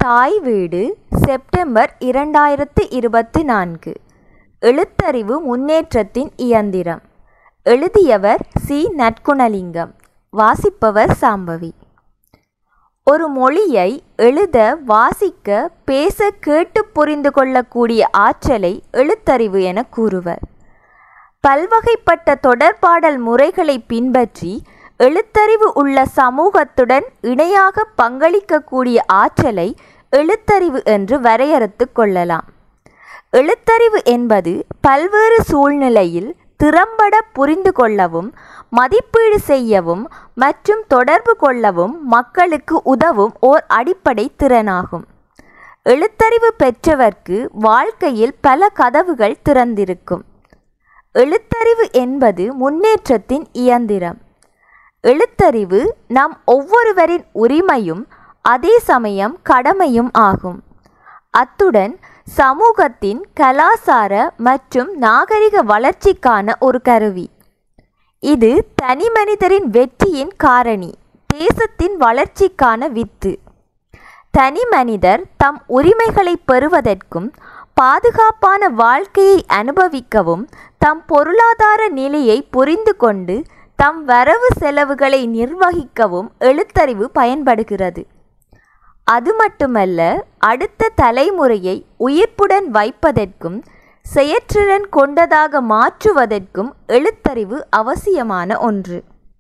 தாய் வீடு செப்டம்பர் 2024. எழுத்தறிவு முன்னேற்றத்தின் இயந்திரம். எழுதியவர் சி. நற்குணலிங்கம். வாசிப்பவர் சாம்பவி. ஒரு மொழியை எழுத, வாசிக்க, பேச, கேட்டு புரிந்து கொள்ளக்கூடிய ஆற்றலை எழுத்தறிவு என கூறுவர். பல்வகைப்பட்ட தொடர்பாடல் முறைகளை பின்பற்றி எழுத்தறிவு உள்ள சமூகத்துடன் இணையாக பங்களிக்கக்கூடிய ஆற்றலை எழுத்தறிவு என்று வரையறுத்து கொள்ளலாம். எழுத்தறிவு என்பது பல்வேறு சூழ்நிலையில் திறம்பட புரிந்து கொள்ளவும், மதிப்பீடு செய்யவும் மற்றும் தொடர்பு கொள்ளவும் மக்களுக்கு உதவும் ஓர் அடிப்படை திறனாகும். எழுத்தறிவு பெற்றவர்க்கு வாழ்க்கையில் பல கதவுகள் திறந்திருக்கும். எழுத்தறிவு என்பது முன்னேற்றத்தின் இயந்திரம். எழுத்தறிவு நம் ஒவ்வொருவரின் உரிமையும் அதே சமயம் கடமையும் ஆகும். அத்துடன் சமூகத்தின் கலாசார மற்றும் நாகரிக வளர்ச்சிக்கான ஒரு கருவி. இது தனி மனிதரின் வெற்றியின் காரணி, தேசத்தின் வளர்ச்சிக்கான வித்து. தனி மனிதர் தம் உரிமைகளை பெறுவதற்கும் பாதுகாப்பான வாழ்க்கையை அனுபவிக்கவும் தம் பொருளாதார நிலையை புரிந்து கொண்டு தம் வரவு செலவுகளை நிர்வகிக்கவும் எழுத்தறிவு பயன்படுகிறது. அது மட்டுமல்ல, அடுத்த தலைமுறையை உயிர்ப்புடன் வைப்பதற்கும் செயற்றிறன் கொண்டதாக மாற்றுவதற்கும் எழுத்தறிவு அவசியமான ஒன்று.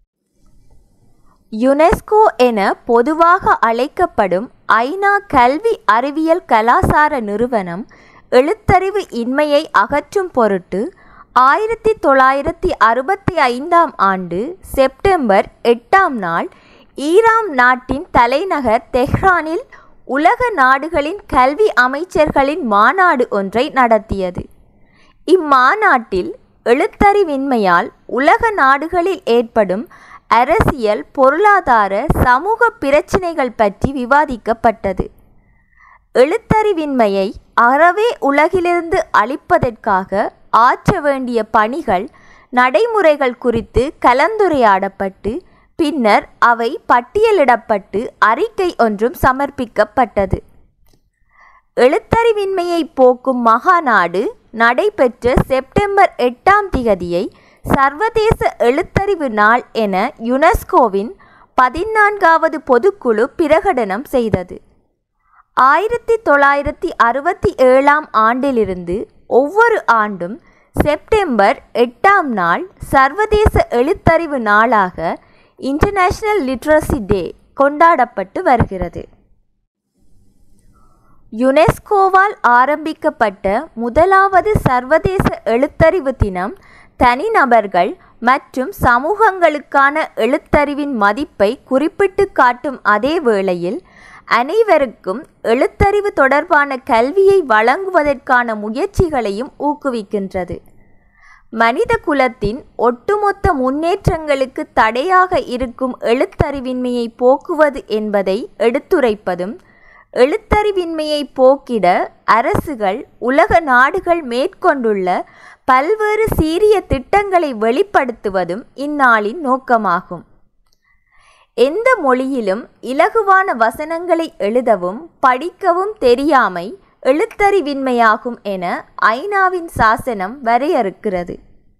யுனெஸ்கோ என பொதுவாக அழைக்கப்படும் ஐநா கல்வி அறிவியல் கலாசார நிறுவனம் எழுத்தறிவு இன்மையை அகற்றும் பொருட்டு 1965 ஆண்டு செப்டம்பர் 8 ஈரான் நாட்டின் தலைநகர் தெஹ்ரானில் உலக நாடுகளின் கல்வி அமைச்சர்களின் மாநாடு ஒன்றை நடத்தியது. இம்மாநாட்டில் எழுத்தறிவின்மையால் உலக நாடுகளில் ஏற்படும் அரசியல், பொருளாதார, சமூக பிரச்சினைகள் பற்றி விவாதிக்கப்பட்டது. எழுத்தறிவின்மையை அறவே உலகிலிருந்து அழிப்பதற்காக ஆற்ற வேண்டிய பணிகள், நடைமுறைகள் குறித்து கலந்துரையாடப்பட்டு பின்னர் அவை பட்டியலிடப்பட்டு அறிக்கை ஒன்றும் சமர்ப்பிக்கப்பட்டது. எழுத்தறிவின்மையை போக்கும் மகாநாடு நடைபெற்ற செப்டம்பர் 8 சர்வதேச எழுத்தறிவு நாள் என யுனெஸ்கோவின் 14வது பொதுக்குழு பிரகடனம் செய்தது. 1967 ஆண்டிலிருந்து ஒவ்வொரு ஆண்டும் செப்டம்பர் 8 சர்வதேச எழுத்தறிவு நாளாக இன்டர்நேஷனல் லிட்ரஸி டே கொண்டாடப்பட்டு வருகிறது. யுனெஸ்கோவால் ஆரம்பிக்கப்பட்ட முதலாவது சர்வதேச எழுத்தறிவு தினம் தனிநபர்கள் மற்றும் சமூகங்களுக்கான எழுத்தறிவின் மதிப்பை குறிப்பிட்டு காட்டும் அதே வேளையில் அனைவருக்கும் எழுத்தறிவு தொடர்பான கல்வியை வழங்குவதற்கான முயற்சிகளையும் ஊக்குவிக்கின்றது. மனித குலத்தின் ஒட்டுமொத்த முன்னேற்றங்களுக்கு தடையாக இருக்கும் எழுத்தறிவின்மையை போக்குவது என்பதை எடுத்துரைப்பதும், எழுத்தறிவின்மையை போக்கிட அரசுகள், உலக நாடுகள் மேற்கொண்டுள்ள பல்வேறு சீரிய திட்டங்களை வெளிப்படுத்துவதும் இந்நாளின் நோக்கமாகும். எந்த மொழியிலும் இலகுவான வசனங்களை எழுதவும் படிக்கவும் தெரியாமை எழுத்தறிவின்மையாகும் என ஐநாவின் சாசனம் வரையறுக்கிறது.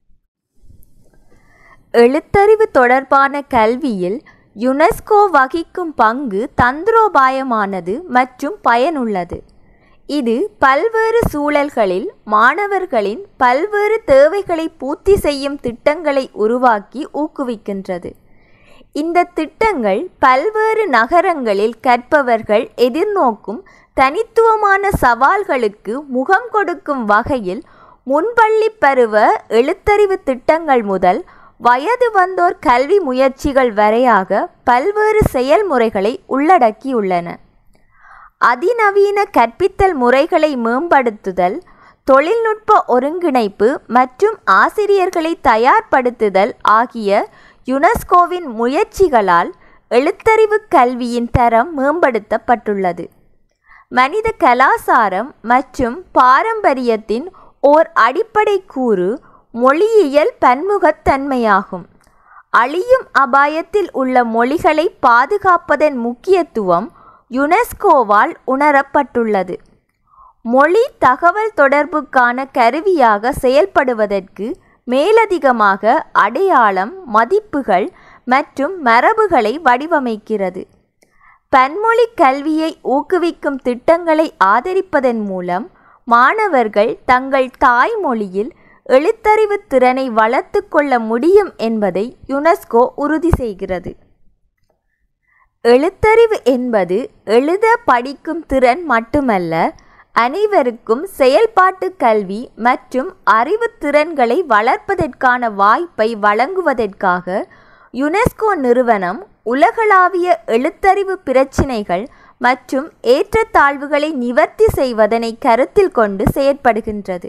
எழுத்தறிவு தொடர்பான கல்வியில் யுனெஸ்கோ வகிக்கும் பங்கு தந்திரோபாயமானது மற்றும் பயனுள்ளது. இது பல்வேறு சூழல்களில் மாணவர்களின் பல்வேறு தேவைகளை பூர்த்தி செய்யும் திட்டங்களை உருவாக்கி ஊக்குவிக்கின்றது. இந்த திட்டங்கள் பல்வேறு நகரங்களில் கற்பவர்கள் எதிர்நோக்கும் தனித்துவமான சவால்களுக்கு முகம் கொடுக்கும் வகையில் முன்பள்ளி பருவ எழுத்தறிவு திட்டங்கள் முதல் வயது வந்தோர் கல்வி முயற்சிகள் வரையாக பல்வேறு செயல்முறைகளை உள்ளடக்கியுள்ளன. அதிநவீன கற்பித்தல் முறைகளை மேம்படுத்துதல், தொழில்நுட்ப ஒருங்கிணைப்பு மற்றும் ஆசிரியர்களை தயார்படுத்துதல் ஆகிய யுனெஸ்கோவின் முயற்சிகளால் எழுத்தறிவு கல்வியின் தரம் மேம்படுத்தப்பட்டுள்ளது. மனித கலாசாரம் மற்றும் பாரம்பரியத்தின் ஓர் அடிப்படை கூறு மொழியியல் பன்முகத்தன்மையாகும். அழியும் அபாயத்தில் உள்ள மொழிகளை பாதுகாப்பதன் முக்கியத்துவம் யுனெஸ்கோவால் உணரப்பட்டுள்ளது. மொழி தகவல் தொடர்புக்கான கருவியாக செயல்படுவதற்கு மேலதிகமாக அடையாளம், மதிப்புகள் மற்றும் மரபுகளை வடிவமைக்கிறது. பன்மொழி கல்வியை ஊக்குவிக்கும் திட்டங்களை ஆதரிப்பதன் மூலம் மாணவர்கள் தங்கள் தாய்மொழியில் எழுத்தறிவு திறனை வளர்த்து கொள்ள முடியும் என்பதை யுனெஸ்கோ உறுதி செய்கிறது. எழுத்தறிவு என்பது எழுத படிக்கும் திறன் மட்டுமல்ல, அனைவருக்கும் செயல்பாட்டு கல்வி மற்றும் அறிவு திறன்களை வளர்ப்பதற்கான வாய்ப்பை வழங்குவதற்காக யுனெஸ்கோ நிறுவனம் உலகளாவிய எழுத்தறிவு பிரச்சினைகள் மற்றும் ஏற்றத்தாழ்வுகளை நிவர்த்தி செய்வதனை கருத்தில் கொண்டு செயற்படுகின்றது.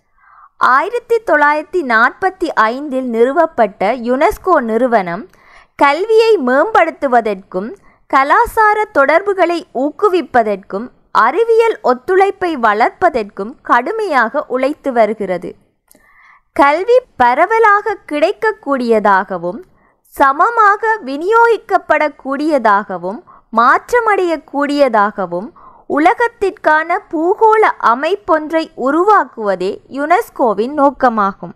1945 நிறுவப்பட்ட யுனெஸ்கோ நிறுவனம் கல்வியை மேம்படுத்துவதற்கும் கலாசார தொடர்புகளை ஊக்குவிப்பதற்கும் அறிவியல் ஒத்துழைப்பை வளர்ப்பதற்கும் கடுமையாக உழைத்து வருகிறது. கல்வி பரவலாக கிடைக்கக்கூடியதாகவும் சமமாக விநியோகிக்கப்படக்கூடியதாகவும் மாற்றமடையக்கூடியதாகவும் உலகத்திற்கான பூகோள அமைப்பொன்றை உருவாக்குவதே யுனெஸ்கோவின் நோக்கமாகும்.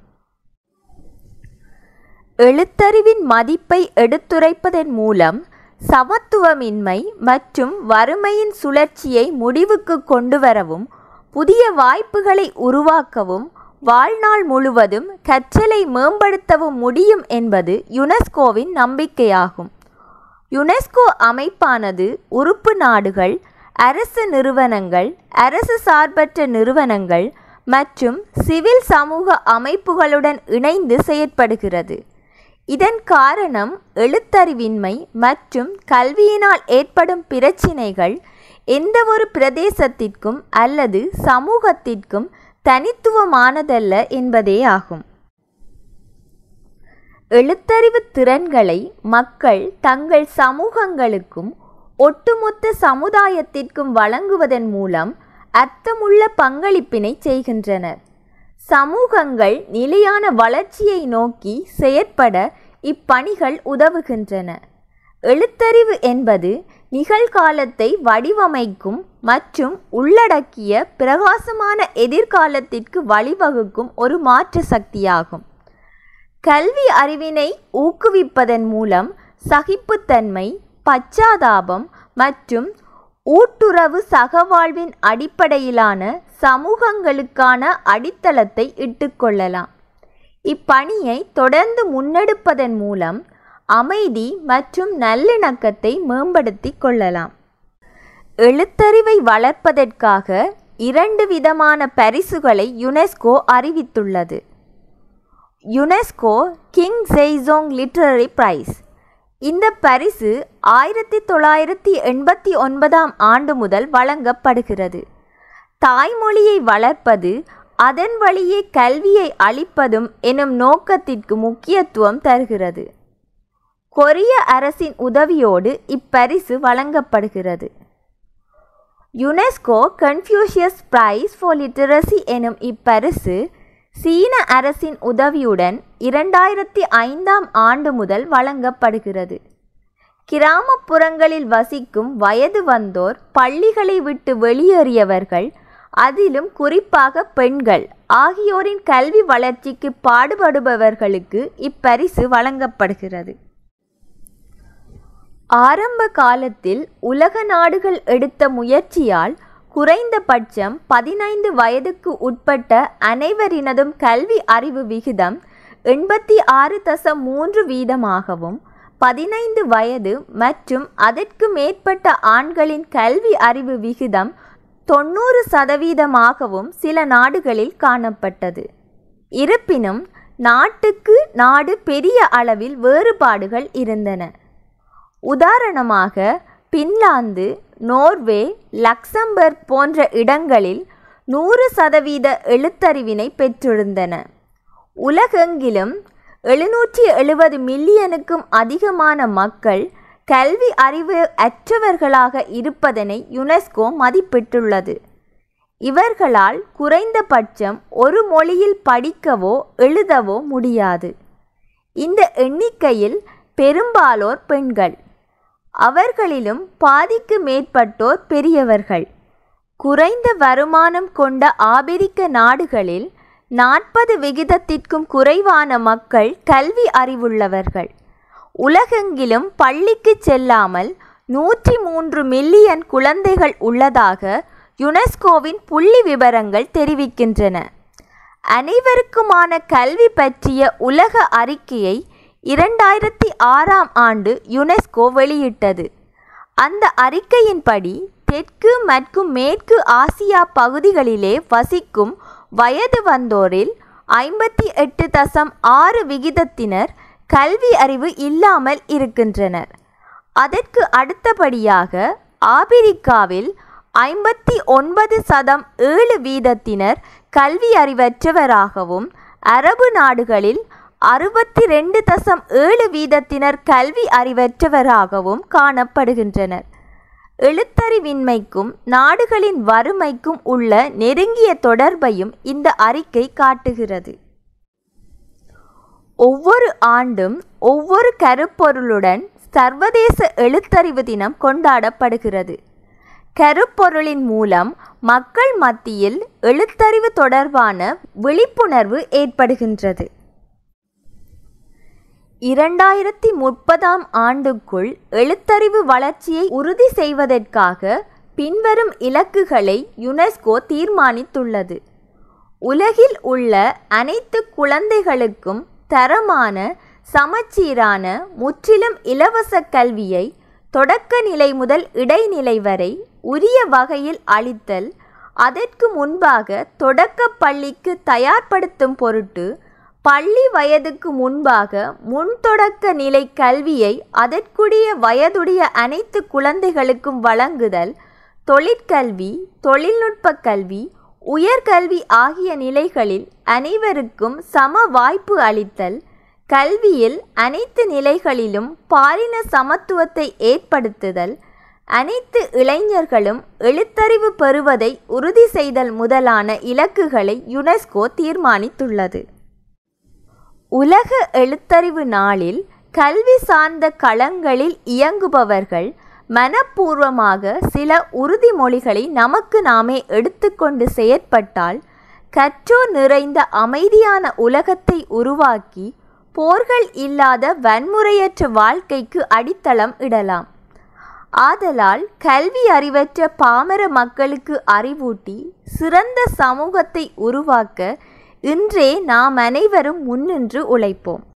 எழுத்தறிவின் மதிப்பை எடுத்துரைப்பதன் மூலம் சமத்துவமின்மை மற்றும் வறுமையின் சுழற்சியை முடிவுக்கு கொண்டுவரவும், புதிய வாய்ப்புகளை உருவாக்கவும், வாழ்நாள் முழுவதும் கற்றலை மேம்படுத்தவும் முடியும் என்பது யுனெஸ்கோவின் நம்பிக்கையாகும். யுனெஸ்கோ அமைப்பானது உறுப்பு நாடுகள், அரசு நிறுவனங்கள், அரசு சார்பற்ற நிறுவனங்கள் மற்றும் சிவில் சமூக அமைப்புகளுடன் இணைந்து செயற்படுகிறது. இதன் காரணம் எழுத்தறிவின்மை மற்றும் கல்வியினால் ஏற்படும் பிரச்சினைகள் எந்தவொரு பிரதேசத்திற்கும் அல்லது சமூகத்திற்கும் தனித்துவமானதல்ல என்பதே ஆகும். எழுத்தறிவு திறன்களை மக்கள் தங்கள் சமூகங்களுக்கும் ஒட்டுமொத்த சமுதாயத்திற்கும் வழங்குவதன் மூலம் அர்த்தமுள்ள பங்களிப்பினை செய்கின்றனர். சமூகங்கள் நிலையான வளர்ச்சியை நோக்கி செயற்பட இப்பணிகள் உதவுகின்றன. எழுத்தறிவு என்பது நிகழ்காலத்தை வடிவமைக்கும் மற்றும் உள்ளடக்கிய பிரகாசமான எதிர்காலத்திற்கு வழிவகுக்கும் ஒரு மாற்று சக்தியாகும். கல்வி அறிவினை ஊக்குவிப்பதன் மூலம் சகிப்புத்தன்மை, பச்சாதாபம் மற்றும் ஊட்டுறவு சகவாழ்வின் அடிப்படையிலான சமூகங்களுக்கான அடித்தளத்தை இட்டுக்கொள்ளலாம். இப்பணியை தொடர்ந்து முன்னெடுப்பதன் மூலம் அமைதி மற்றும் நல்லிணக்கத்தை மேம்படுத்திக் கொள்ளலாம். எழுத்தறிவை வளர்ப்பதற்காக 2 விதமான பரிசுகளை யுனெஸ்கோ அறிவித்துள்ளது. UNESCO King Sejong literary prize. இந்த பரிசு 1989 முதல் வழங்கப்படுகிறது. தாய்மொழியை வளர்ப்பது, அதன் வழியே கல்வியை அளிப்பதும் எனும் நோக்கத்திற்கு முக்கியத்துவம் தருகிறது. கொரிய அரசின் உதவியோடு இப்பரிசு வழங்கப்படுகிறது. UNESCO Confucius prize for literacy எனும் இப்பரிசு சீன அரசின் உதவியுடன் 2005 முதல் வழங்கப்படுகிறது. கிராமப்புறங்களில் வசிக்கும் வயது வந்தோர், பள்ளிகளை விட்டு வெளியேறியவர்கள், அதிலும் குறிப்பாக பெண்கள் ஆகியோரின் கல்வி வளர்ச்சிக்கு பாடுபடுபவர்களுக்கு இப்பரிசு வழங்கப்படுகிறது. ஆரம்ப காலத்தில் உலக நாடுகள் எடுத்த முயற்சியால் குறைந்தபட்சம் 15 வயதுக்கு உட்பட்ட அனைவரினதும் கல்வி அறிவு விகிதம் 86.3% 15 வயது மற்றும் அதற்கு மேற்பட்ட ஆண்களின் கல்வி அறிவு விகிதம் 90% சில நாடுகளில் காணப்பட்டது. இருப்பினும் நாட்டுக்கு நாடு பெரிய அளவில் வேறுபாடுகள் இருந்தன. உதாரணமாக பின்லாந்து, நோர்வே, லக்சம்பர்க் போன்ற இடங்களில் 100% எழுத்தறிவினை பெற்றிருந்தன. உலகெங்கிலும் 770 மில்லியனுக்கும் அதிகமான மக்கள் கல்வி அறிவு அற்றவர்களாக இருப்பதனை யுனெஸ்கோ மதிப்பிட்டுள்ளது. இவர்களால் குறைந்தபட்சம் ஒரு மொழியில் படிக்கவோ எழுதவோ முடியாது. இந்த எண்ணிக்கையில் பெரும்பாலோர் பெண்கள். அவர்களிலும் பாதிக்கு மேற்பட்டோர் பெரியவர்கள். குறைந்த வருமானம் கொண்ட ஆபிரிக்க நாடுகளில் 40% குறைவான மக்கள் கல்வி அறிவுள்ளவர்கள். உலகெங்கிலும் பள்ளிக்கு செல்லாமல் 103 மில்லியன் குழந்தைகள் உள்ளதாக யுனெஸ்கோவின் புள்ளி விவரங்கள் தெரிவிக்கின்றன. அனைவருக்குமான கல்வி பற்றிய உலக அறிக்கையை 2006ஆம் ஆண்டு யுனெஸ்கோ வெளியிட்டது. அந்த அறிக்கையின்படி தெற்கு மற்றும் மேற்கு ஆசியா பகுதிகளிலே வசிக்கும் வயது வந்தோரில் 58.6% கல்வி அறிவு இல்லாமல் இருக்கின்றனர். அதற்கு அடுத்தபடியாக ஆபிரிக்காவில் 59.7% கல்வி அறிவற்றவராகவும், அரபு நாடுகளில் 62.7% கல்வி அறிவற்றவராகவும் காணப்படுகின்றனர். எழுத்தறிவின்மைக்கும் நாடுகளின் வறுமைக்கும் உள்ள நெருங்கிய தொடர்பையும் இந்த அறிக்கை காட்டுகிறது. ஒவ்வொரு ஆண்டும் ஒவ்வொரு கருப்பொருளுடன் சர்வதேச எழுத்தறிவு தினம் கொண்டாடப்படுகிறது. கருப்பொருளின் மூலம் மக்கள் மத்தியில் எழுத்தறிவு தொடர்பான விழிப்புணர்வு ஏற்படுகின்றது. 2030ஆம் ஆண்டுக்குள் எழுத்தறிவு வளர்ச்சியை உறுதி செய்வதற்காக பின்வரும் இலக்குகளை யுனெஸ்கோ தீர்மானித்துள்ளது. உலகில் உள்ள அனைத்து குழந்தைகளுக்கும் தரமான, சமச்சீரான, முற்றிலும் இலவச கல்வியை தொடக்க நிலை முதல் இடைநிலை வரை உரிய வகையில் அளித்தல், அதற்கு முன்பாக தொடக்க பள்ளிக்கு தயார்படுத்தும் பொருட்டு பள்ளி வயதுக்கு முன்பாக முன்தொடக்க நிலை கல்வியை அதற்குரிய வயதுடைய அனைத்து குழந்தைகளுக்கும் வழங்குதல், தொழிற்கல்வி, தொழில்நுட்ப கல்வி, உயர்கல்வி ஆகிய நிலைகளில் அனைவருக்கும் சம வாய்ப்பு அளித்தல், கல்வியில் அனைத்து நிலைகளிலும் பாலின சமத்துவத்தை ஏற்படுத்துதல், அனைத்து இளைஞர்களும் எழுத்தறிவு பெறுவதை உறுதி செய்தல் முதலான இலக்குகளை யுனெஸ்கோ தீர்மானித்துள்ளது. உலக எழுத்தறிவு நாளில் கல்வி சார்ந்த களங்களில் இயங்குபவர்கள் மனப்பூர்வமாக சில உறுதிமொழிகளை நமக்கு நாமே எடுத்துக்கொண்டு செயற்பட்டால் கற்றோர் நிறைந்த அமைதியான உலகத்தை உருவாக்கி போர்கள் இல்லாத வன்முறையற்ற வாழ்க்கைக்கு அடித்தளம் இடலாம். ஆதலால் கல்வி அறிவற்ற பாமர மக்களுக்கு அறிவூட்டி சிறந்த சமூகத்தை உருவாக்க இன்றே நாம் அனைவரும் முன்னின்று உழைப்போம்.